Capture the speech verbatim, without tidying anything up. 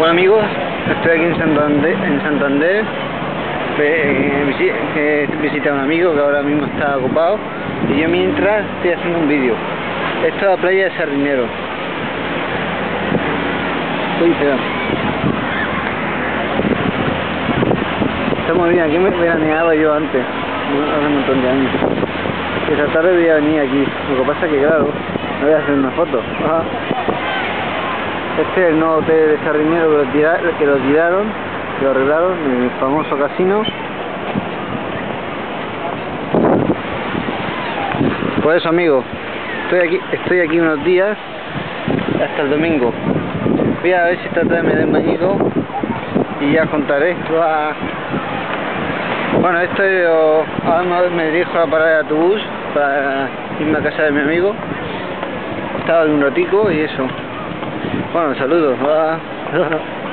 Bueno amigos, estoy aquí en Santander, en Santander eh, visi eh, visité a un amigo que ahora mismo está ocupado y yo mientras estoy haciendo un vídeo. Esto es la playa de Sardinero. Uy, perdón. Está muy bien, aquí me veraneaba yo antes, hace un montón de años. Esta tarde voy a venir aquí, lo que pasa es que claro, me voy a hacer una foto. Ajá. Este es el nuevo hotel de Sardinero que lo, tira, que lo tiraron, que lo arreglaron, el famoso casino. Por eso amigos, estoy aquí, estoy aquí unos días hasta el domingo. Voy a ver si esta tarde me da un bañico y ya contaré. Bueno, esto es, ahora me dirijo a parar de autobús para irme a casa de mi amigo. Estaba un ratico y eso. Bueno, saludos.